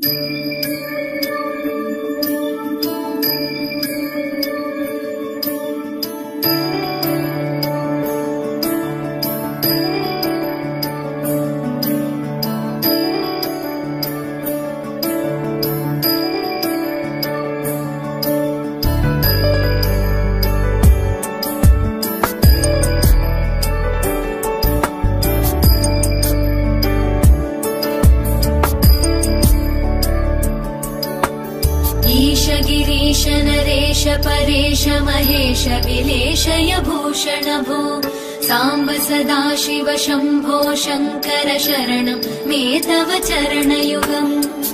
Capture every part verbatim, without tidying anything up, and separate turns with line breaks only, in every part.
परेश महेश विलेशय भूषण भो सांब सदाशिव शंभो शंकर शरणं मे तव चरणयुगम्।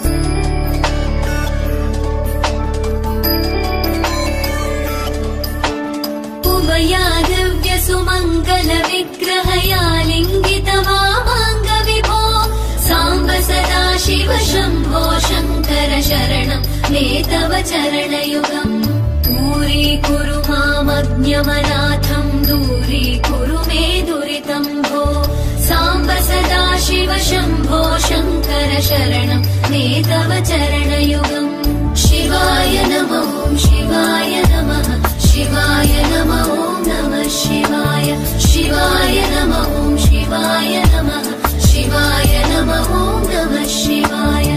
उमया दिव्य सुमंगल विग्रहया लिंगित वामांग विभो सांब सदाशिव शंभो शंकर शरणं मे तव चरणयुगम्। दूरीकुरु मामज्ञमनाथं दूरीकुरु मे दुरितं भो सांब सदाशिव शंभो शंकर शरणं मे तव चरणयुगम्। शिवाय नमः शिवाय नमः शिवाय नमः नमः शिवाय शिवाय नमः शिवाय नमः शिवाय नमः नमः शिवाय।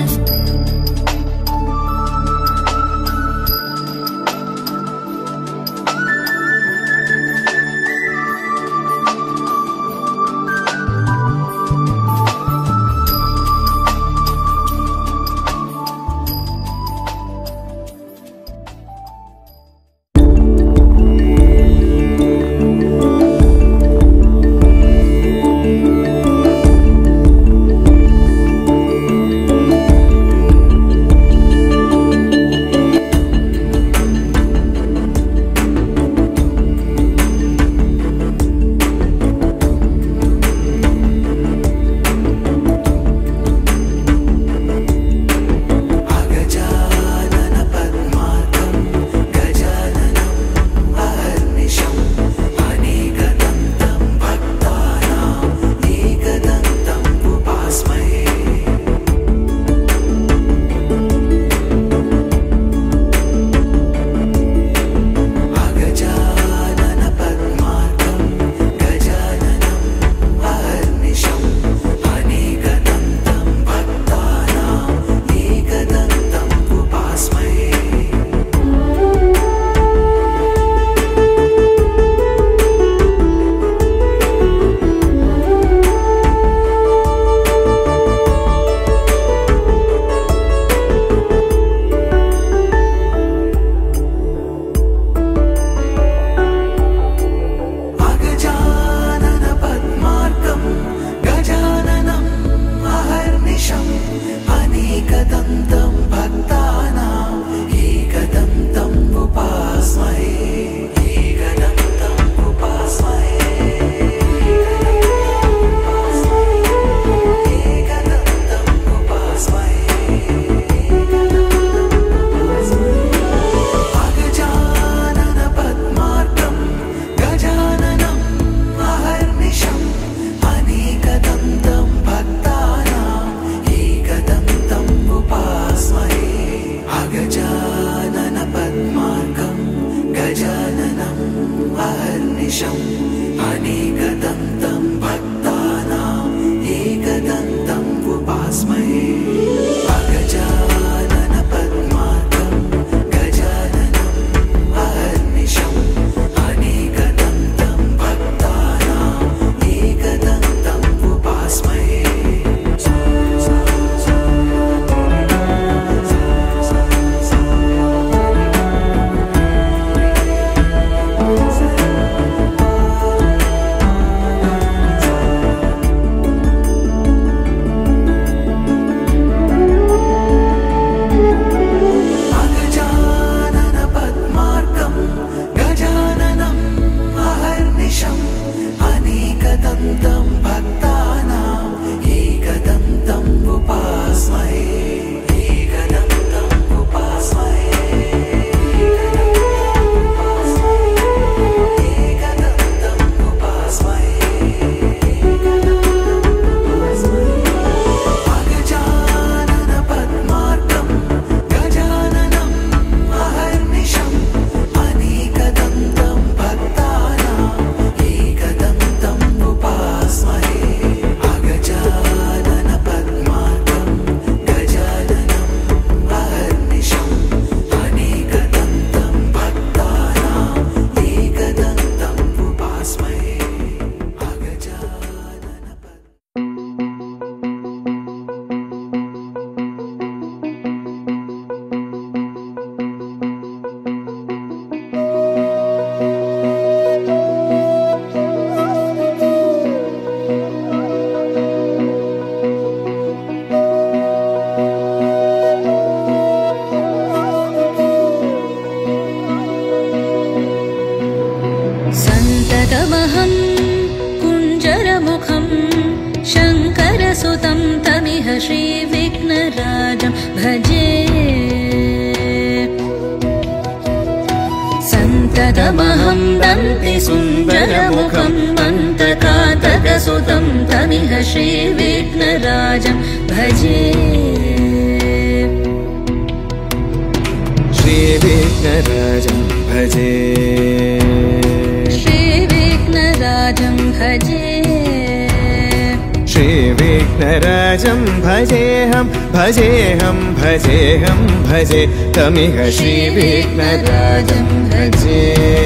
श्रीविघ्नराजं भजे सन्ततमहं दन्ति सुन्दरमुखं मन्तकातकसुतं तमिह श्रीविघ्नराजं भजे
श्रीविघ्नराजं भजे
श्रीविघ्नराजं भजे
श्रीविघ्नराजं भजेऽहं भजेऽहं भजेऽहं भजे तमिह श्रीविघ्नराजं भजे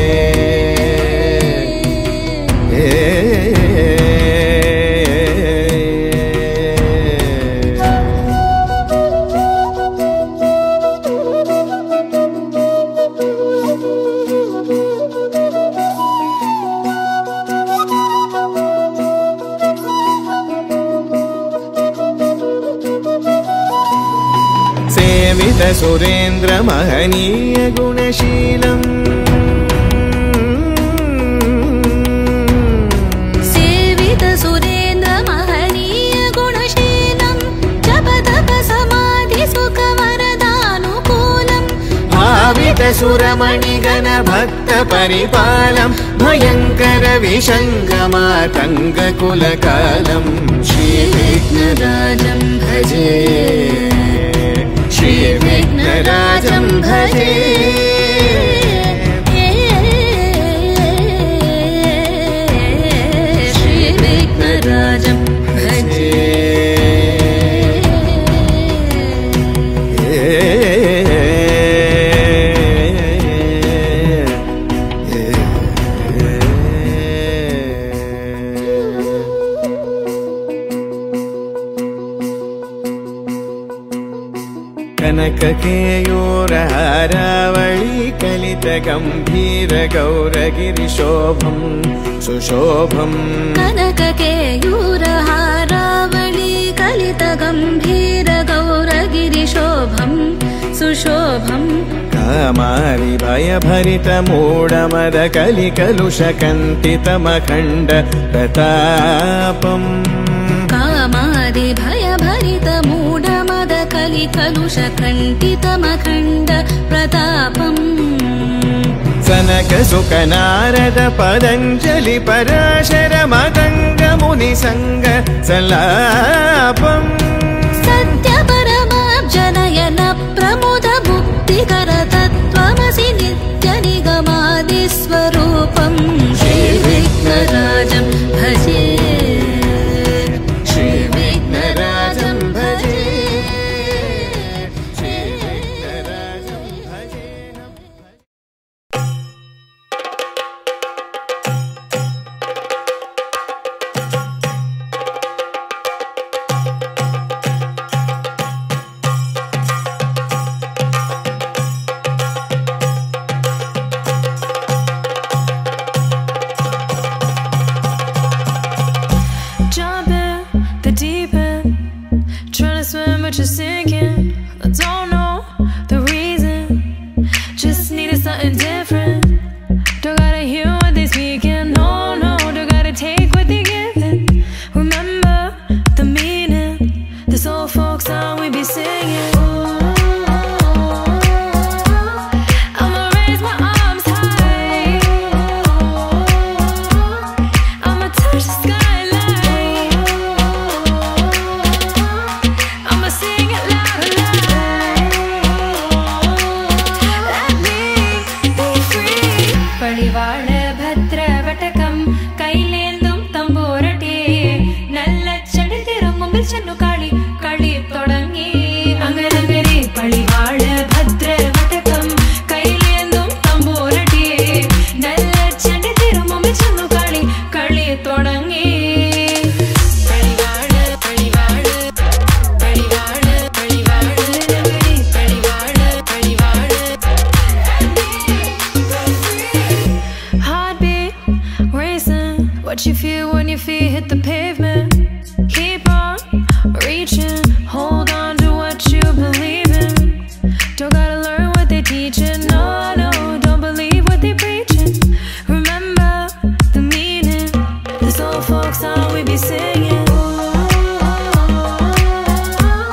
सुरेन्द्र महनीय गुणशीलम्
सेवित सुरेन्द्र महनीय गुणशीलम् जप तप समाधि सुख वरदानुकूलम्
भावित सुरमणिगण भक्त परिपालम् भयंकर विषङ्गमातङ्ग कुलकालम्
श्रीविघ्नराजं भजे
श्रीविघ्नराजं भजे
श्रीविघ्नराजं भजे
कनककेयूरहारावळी कलितगम्भीर गौरगिरिशोभं सुशोभम्
कनककेयूरहारावळी कलितगम्भीर गौरगिरिशोभं सुशोभम्
कामारि भयभरित मूढमद कलिकलुषकन्तितमखण्ड प्रतापम्
कामादि भयभरित मूढमद कलिकलुषकण्टितमखण्ड प्रतापम्
सनक सुख नारद पतञ्जलि पराशर मदङ्ग मुनिसङ्ग सलापम्
सत्य परमाब्जनयन प्रमुद मुक्तिकर तत्त्वमसि नित्य निगमादि स्वरूपम् श्रीविघ्नराजं भजे श्रीविघ्नराजं भजे
श्रीविघ्नराजं भजे
Jump in the deep end, trying to swim but you're sinking. I don't know the reason, just needed something different. Don't gotta hear what they speaking, no, no, don't gotta take what they giving. Remember the meaning, this old folk song we be singing. I'ma raise my arms high, I'ma touch the sky. What you feel when your feet hit the pavement. Keep on reaching, hold on to what you believe in. Don't gotta learn what they teaching, no, no, don't believe what they preaching. Remember the meaning, this old folk song we be singing.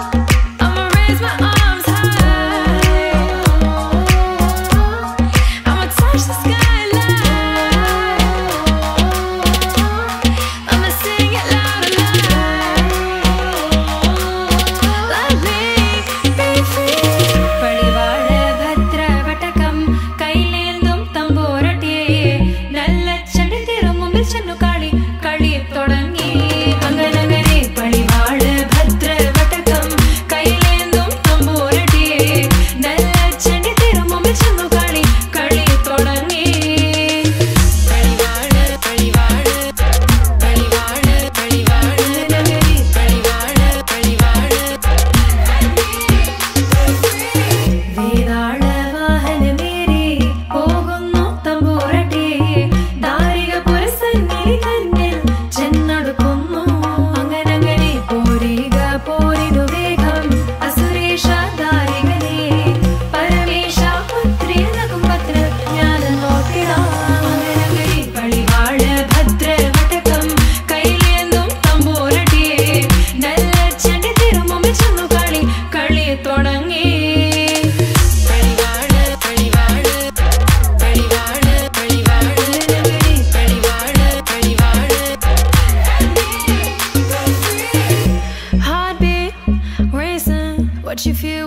what you feel